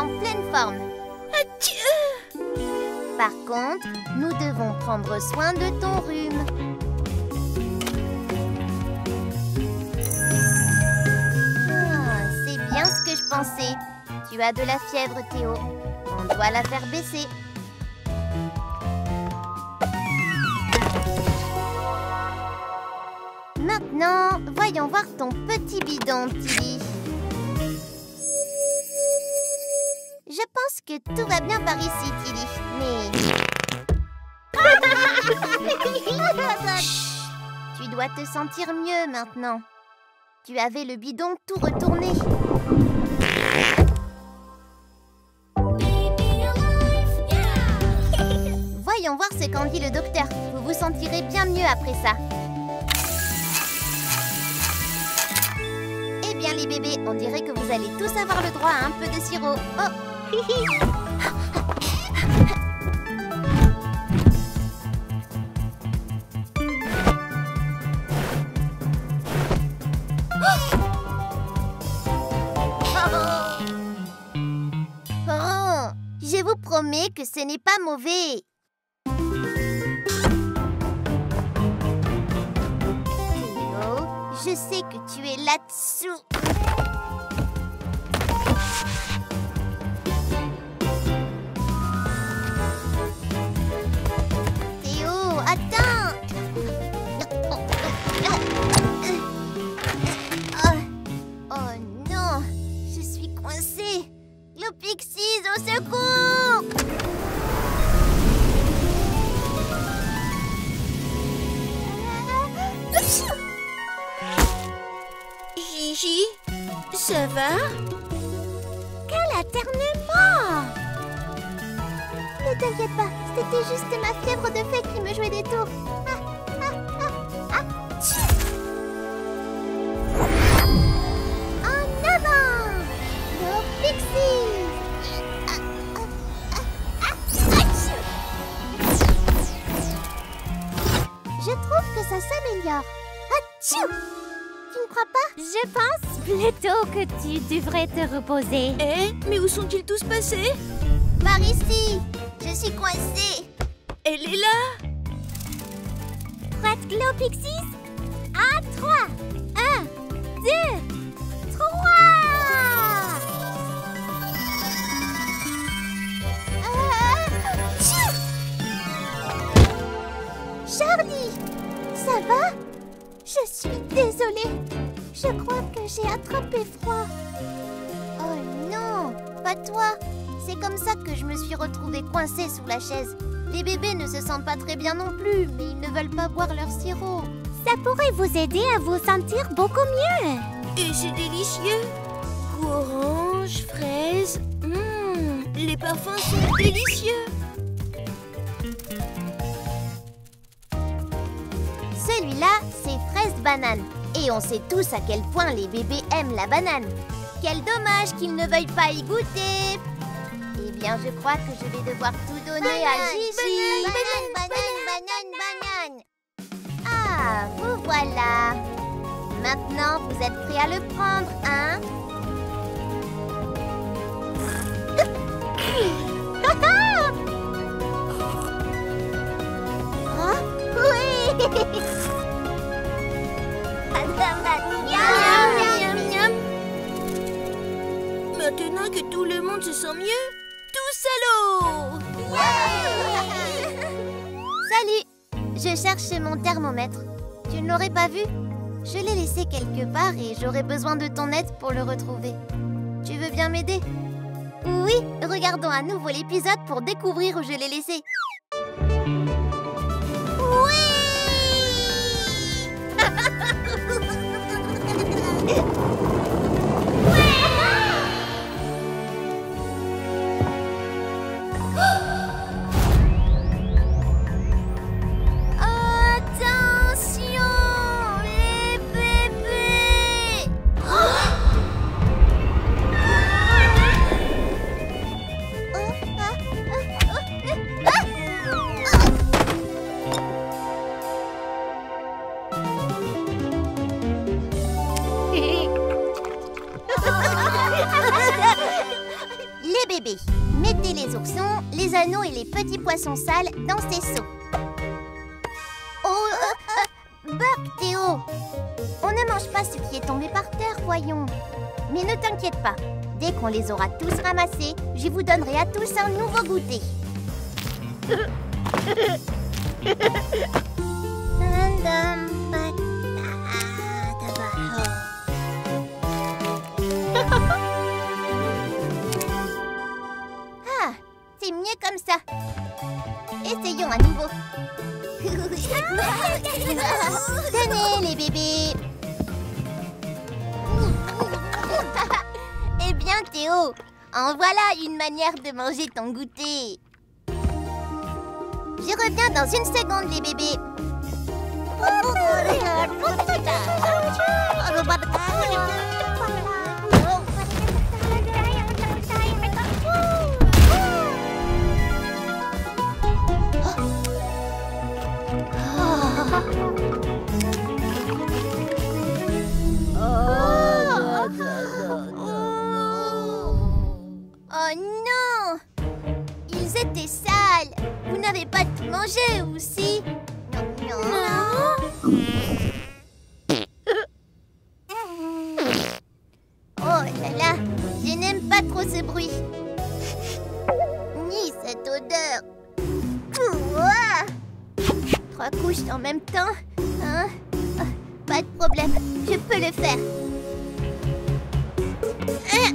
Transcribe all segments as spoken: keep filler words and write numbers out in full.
en pleine forme. Par contre, nous devons prendre soin de ton rhume. Ah, c'est bien ce que je pensais. Tu as de la fièvre, Théo. On doit la faire baisser. Maintenant, voyons voir ton petit bidon, Tilly. Je pense que tout va bien par ici, Tilly, mais... Tu dois te sentir mieux maintenant. Tu avais le bidon tout retourné. Voyons voir ce qu'en dit le docteur. Vous vous sentirez bien mieux après ça. Eh bien les bébés, on dirait que vous allez tous avoir le droit à un peu de sirop. Oh. Oh, je vous promets que ce n'est pas mauvais. Théo, je sais que tu es là-dessous. Théo, attends. Oh non, je suis coincée. Glowpixis, au secours! Gigi, ça va? Quel atternement! Ne t'inquiète pas, c'était juste ma fièvre de fée qui me jouait des tours. Ah, ah, ah, ah. En avant! Glowpixis! Je trouve que ça s'améliore. Atchou! Tu ne crois pas? Je pense plutôt que tu devrais te reposer. Eh, mais où sont-ils tous passés? Par ici! Je suis coincée! Elle est là! Prête, Glowpixis? À trois! Un, deux, trois! Charlie! Ça va? Je suis désolée. Je crois que j'ai attrapé froid. Oh non, pas toi. C'est comme ça que je me suis retrouvée coincée sous la chaise. Les bébés ne se sentent pas très bien non plus, mais ils ne veulent pas boire leur sirop. Ça pourrait vous aider à vous sentir beaucoup mieux. Et c'est délicieux. Goût orange, fraise. Mmh, les parfums sont délicieux. Celui-là, c'est fraise banane. Et on sait tous à quel point les bébés aiment la banane. Quel dommage qu'ils ne veuillent pas y goûter. Eh bien, je crois que je vais devoir tout donner Banane, à Gigi. banane, banane, banane, banane. Ah, vous voilà. Maintenant, vous êtes prêts à le prendre, hein? Hein? Oui. Maintenant que tout le monde se sent mieux, tous à l'eau! Salut! Je cherche mon thermomètre. Tu ne l'aurais pas vu? Je l'ai laissé quelque part et j'aurais besoin de ton aide pour le retrouver. Tu veux bien m'aider? Oui, regardons à nouveau l'épisode pour découvrir où je l'ai laissé. Oui! Attention, les bébés! bébés. Mettez les oursons, les anneaux et les petits poissons sales dans ces seaux. Oh, euh, euh, Buck, Théo! On ne mange pas ce qui est tombé par terre, voyons. Mais ne t'inquiète pas. Dès qu'on les aura tous ramassés, je vous donnerai à tous un nouveau goûter. Ah, c'est mieux comme ça. Essayons à nouveau. Tenez les bébés. Eh bien Théo, en voilà une manière de manger ton goûter. Je reviens dans une seconde les bébés. Oh non! Ils étaient sales! Vous n'avez pas tout mangé, ou si? Non, non. Oh là là! Je n'aime pas trop ce bruit. Ni cette odeur. Ouah! Trois couches en même temps? Hein? Oh, pas de problème, je peux le faire. Hein?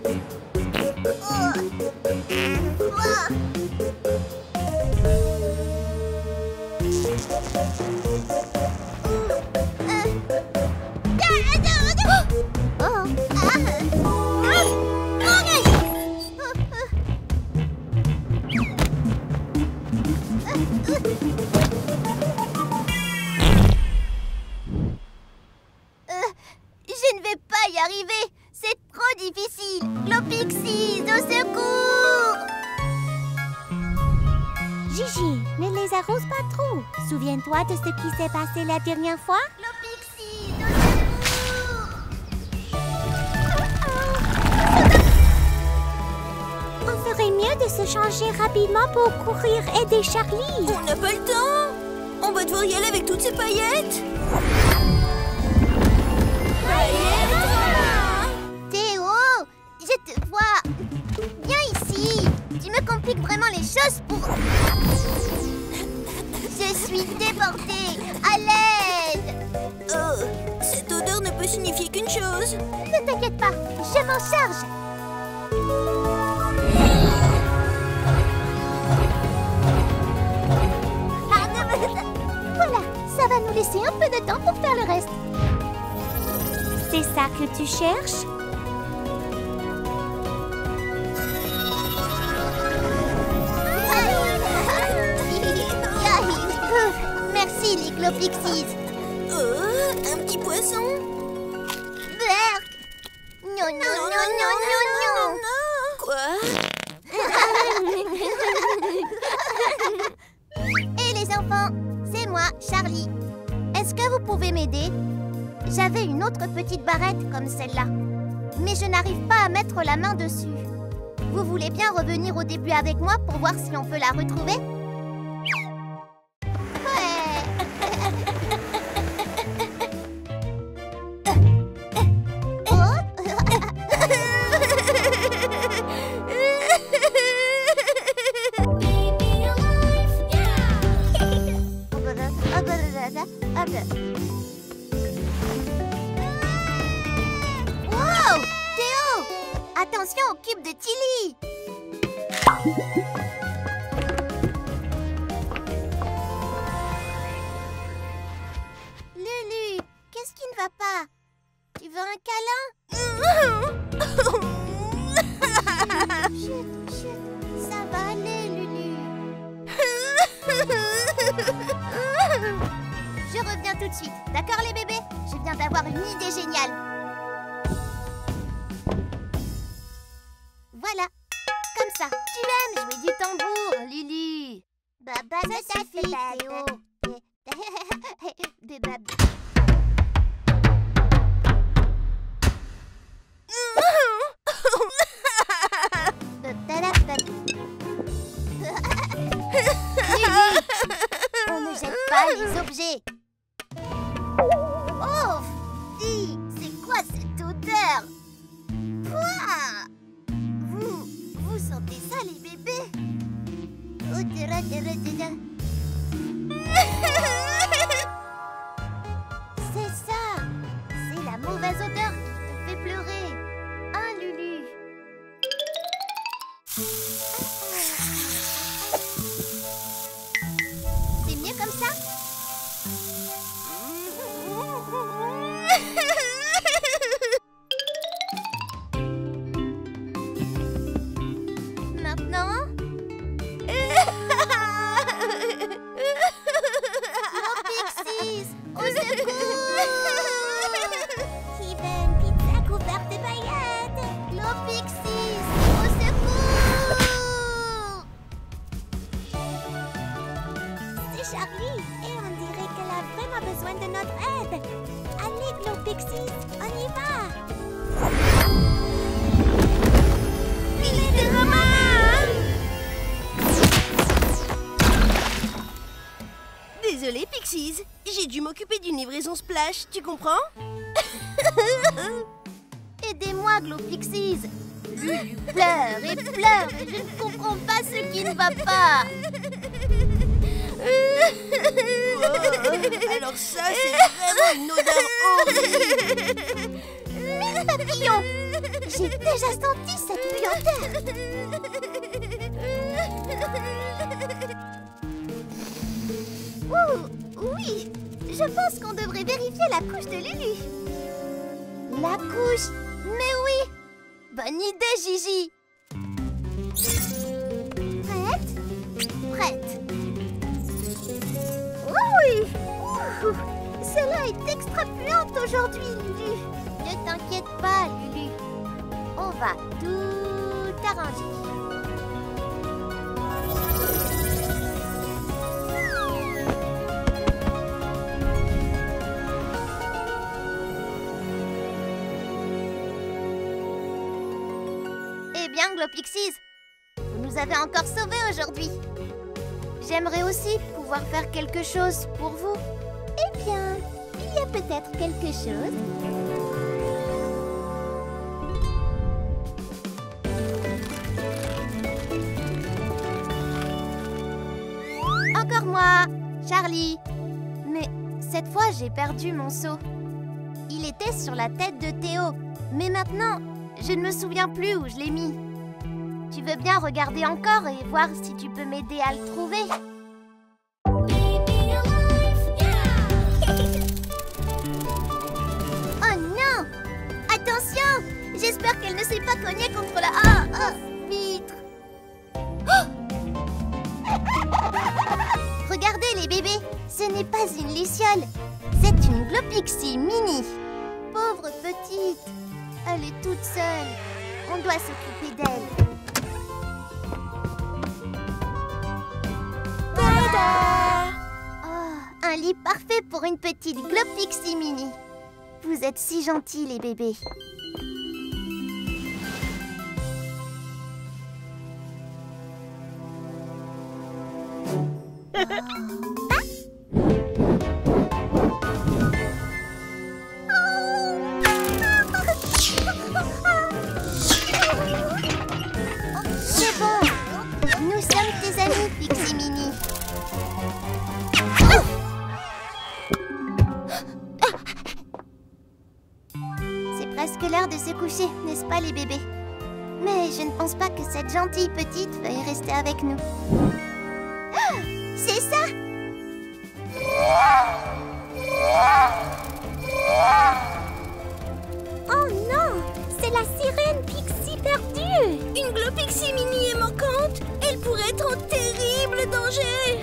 Oh. Oh. Je ne vais pas y arriver. C'est trop difficile. Glopixis, au secours! Gigi, ne les arrose pas trop. Souviens-toi de ce qui s'est passé la dernière fois? Glopixis, au secours! On ferait mieux de se changer rapidement pour courir aider Charlie. On n'a pas le temps. On va devoir y aller avec toutes ces paillettes. Théo, je te vois. Viens ici. Tu me compliques vraiment les choses pour... Je suis débordée. À l'aide. Oh, cette odeur ne peut signifier qu'une chose. Ne t'inquiète pas, je m'en charge. Voilà, ça va nous laisser un peu de temps pour faire le reste. C'est ça que tu cherches? Merci les Glopixis. Oh, un petit poisson. Berk. Non, non, non, non, non, non. Quoi? Et les enfants, c'est moi, Charlie. Est-ce que vous pouvez m'aider? J'avais une autre petite barrette comme celle-là, mais je n'arrive pas à mettre la main dessus. Vous voulez bien revenir au début avec moi pour voir si on peut la retrouver? Ouais. Wow! Théo! Attention au cube de Tilly! Lulu, qu'est-ce qui ne va pas? Tu veux un câlin? Chut, chut, ça va aller, Lulu. Je reviens tout de suite, d'accord les bébés? Je viens d'avoir une idée géniale. Voilà, comme ça. Tu aimes jouer du tambour, Lulu? Bah, bah, ça suffit, Théo. Des bab... Euh, tada! C'est ça. C'est la mauvaise odeur qui te fait pleurer. Hein, Lulu? C'est mieux comme ça? Maintenant? Nos Pixies! Au secours! Steven, pizza couverte de paillettes. Nos Pixies! Au secours! C'est Charlie et on dirait qu'elle a vraiment besoin de notre aide. Allez, Glow Pixies, on y va. Il est de Romain! Désolée, Pixies. J'ai dû m'occuper d'une livraison splash, tu comprends? Aidez-moi, Glow Pixies! Lulu pleure et pleure et je ne comprends pas ce qui ne va pas! Oh, alors ça, c'est vraiment une odeur horrible! Mille papillons! J'ai déjà senti cette puanteur! Ouh, oui! Je pense qu'on devrait vérifier la couche de Lulu. La couche? Mais oui! Bonne idée, Gigi! Prête? Prête! Oui! Ouh, celle-là est extra puante aujourd'hui, Lulu. Ne t'inquiète pas, Lulu. On va tout arranger. Eh bien, Glow Pixies, vous nous avez encore sauvés aujourd'hui. J'aimerais aussi pouvoir faire quelque chose pour vous. Eh bien, il y a peut-être quelque chose. Encore moi, Charlie. Mais cette fois, j'ai perdu mon seau. Il était sur la tête de Théo. Mais maintenant, je ne me souviens plus où je l'ai mis. Tu veux bien regarder encore et voir si tu peux m'aider à le trouver? Oh non! Attention! J'espère qu'elle ne s'est pas cognée contre la... Ah, ah, vitre! Oh! Regardez les bébés, ce n'est pas une luciole, c'est une Glow Pixie mini. Pauvre petite, elle est toute seule. On doit s'occuper d'elle. Tada! Oh, un lit parfait pour une petite Glow Pixie mini. Vous êtes si gentils les bébés. C'est bon. Nous sommes tes amis, Pixie Mini. C'est presque l'heure de se coucher, n'est-ce pas les bébés? Mais je ne pense pas que cette gentille petite veuille rester avec nous. C'est ça! Oh non! C'est la sirène Pixie perdue! Une Glow Pixie mini est manquante. Elle pourrait être en terrible danger.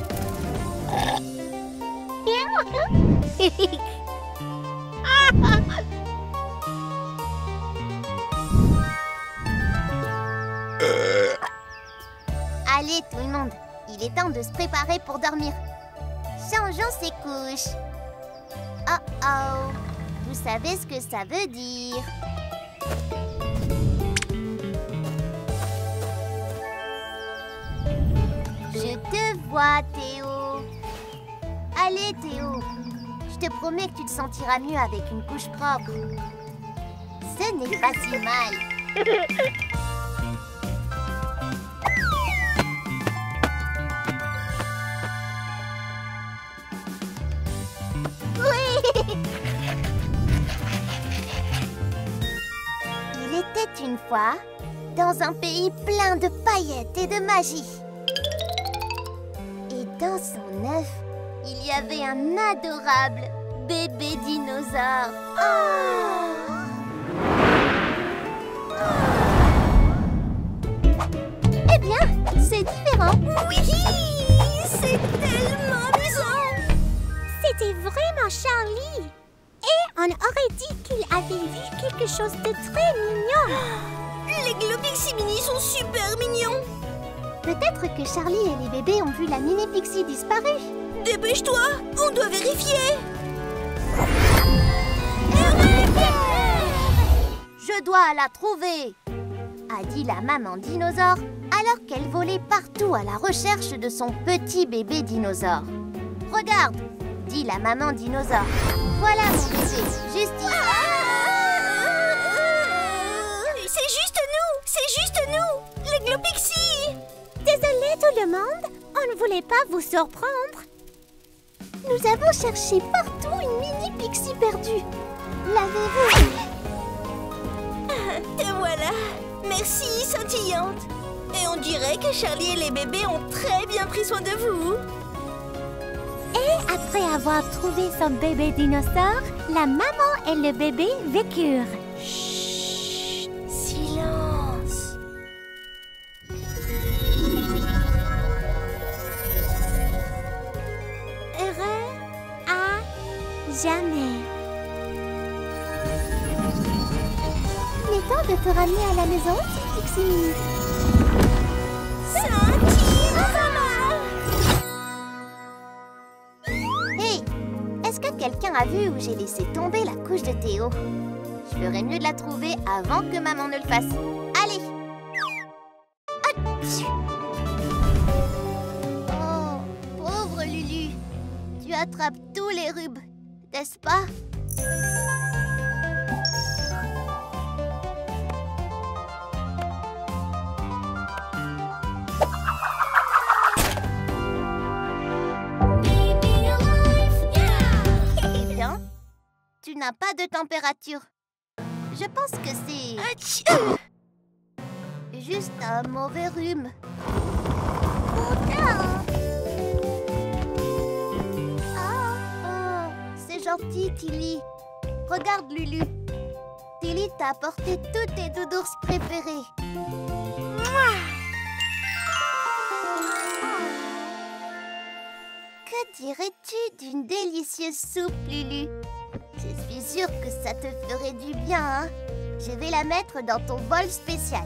Allez tout le monde, il est temps de se préparer pour dormir. Changeons ses couches. Oh oh, vous savez ce que ça veut dire. Je te vois, Théo. Allez, Théo. Je te promets que tu te sentiras mieux avec une couche propre. Ce n'est pas si mal. une fois, dans un pays plein de paillettes et de magie. Et dans son œuf, il y avait un adorable bébé dinosaure. Oh! Eh bien, c'est différent. Oui, c'est tellement amusant. C'était vraiment Charlie. Et on aurait dit qu'il avait vu quelque chose de très mignon. Les Glowpixie Mini sont super mignons. Peut-être que Charlie et les bébés ont vu la mini Pixie disparue. Dépêche-toi, on doit vérifier. Je dois la trouver, a dit la maman dinosaure alors qu'elle volait partout à la recherche de son petit bébé dinosaure. Regarde, dit la maman dinosaure. Voilà mon bébé, juste ici. C'est juste nous, c'est juste nous, les Glowpixie. Désolé tout le monde, on ne voulait pas vous surprendre. Nous avons cherché partout une mini Pixie perdue. L'avez-vous? Et voilà, merci scintillante. Et on dirait que Charlie et les bébés ont très bien pris soin de vous. Et après avoir trouvé son bébé dinosaure, la maman et le bébé vécurent. Chut, silence. Heureux à jamais. Il est temps de te ramener à la maison, petite Pixie Mini. Hey, est-ce que quelqu'un a vu où j'ai laissé tomber la couche de Théo? Je ferais mieux de la trouver avant que maman ne le fasse. Allez! Atchou! Oh, pauvre Lulu. Tu attrapes tous les rubes, n'est-ce pas? Bien, tu n'as pas de température. Je pense que c'est juste un mauvais rhume. Oh, c'est gentil, Tilly. Regarde, Lulu. Tilly t'a apporté toutes tes doudours préférées. Que dirais-tu d'une délicieuse soupe, Lulu? Je suis sûre que ça te ferait du bien, hein? Je vais la mettre dans ton bol spécial.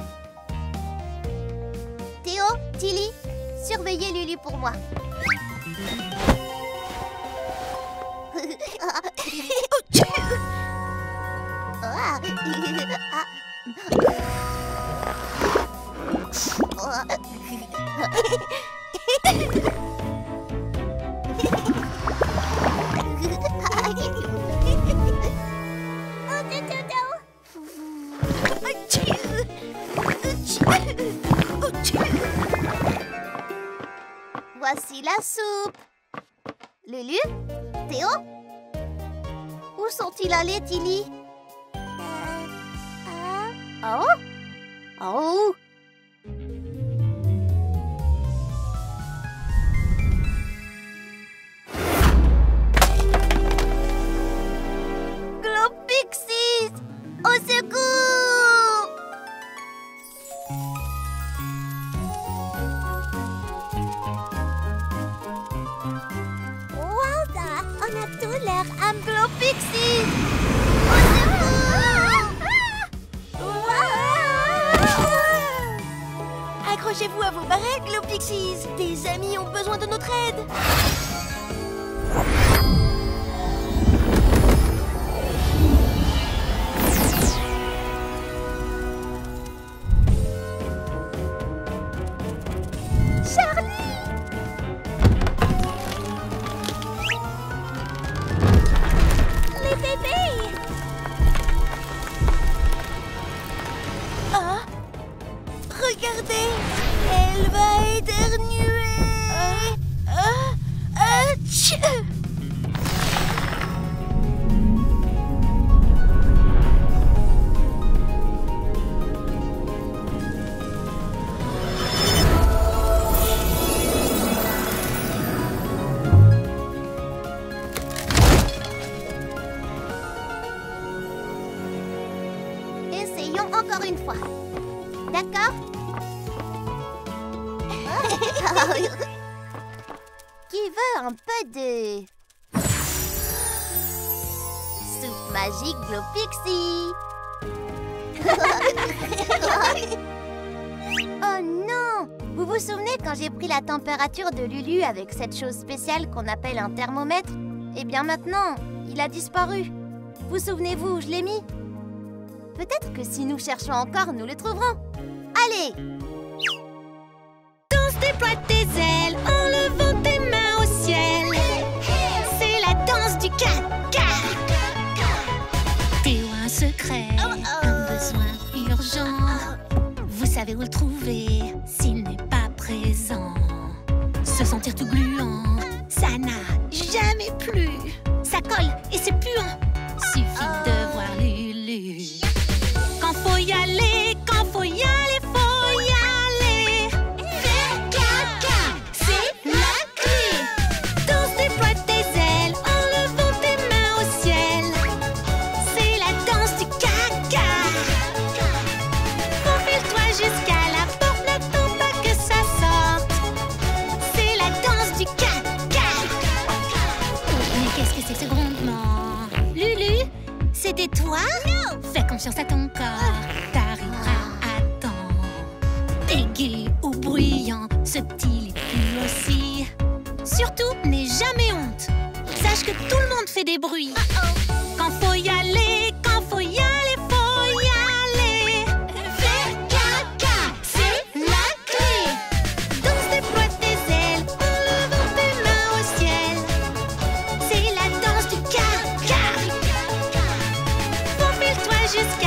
Théo, Tilly, surveillez Lulu pour moi. Voici la soupe. Lulu? Théo? Où sont-ils allés, Tilly? Euh, en haut? En haut? Glowpixie! Au secours! Walda, on a tout l'air Un Glowpixie! Accrochez-vous à vos barrettes, Glowpixies. Des amis ont besoin de notre aide. les bébés. Ah, regardez, elle va éternuer. Ah, ah, Essayons encore une fois. D'accord? Qui veut un peu de... soupe magique Glowpixie? Oh non! Vous vous souvenez quand j'ai pris la température de Lulu avec cette chose spéciale qu'on appelle un thermomètre? Eh bien maintenant, il a disparu. Vous souvenez-vous où je l'ai mis? Peut-être que si nous cherchons encore, nous le trouverons. Allez! Danse, déploie tes ailes en levant tes mains au ciel. C'est la danse du caca. T'es un secret, un besoin urgent. Vous savez où le trouver s'il n'est pas présent. Se sentir tout gluant, ça n'a jamais plu. Ça colle et c'est puant. Suffit de voir Lulu. Quand faut y aller, quand faut y aller, faut y aller. Faire caca, c'est la clé. Danse, déploie tes ailes en levant tes mains au ciel. C'est la danse du caca. Faufile-toi jusqu'à la porte, n'attends pas que ça sorte. C'est la danse du caca. Mais qu'est-ce que c'est que ce grondement? Lulu, c'était toi? Non! Fais confiance à ton corps, t'arriveras à temps. Aigu ou bruyant, subtil et puis aussi. Surtout, n'aie jamais honte. Sache que tout le monde fait des bruits. Quand faut y aller, quand faut y aller, faut y aller. Faire caca, c'est la clé. Danse, déploie tes ailes en levant tes mains au ciel. C'est la danse du caca. Faufile-toi jusqu'à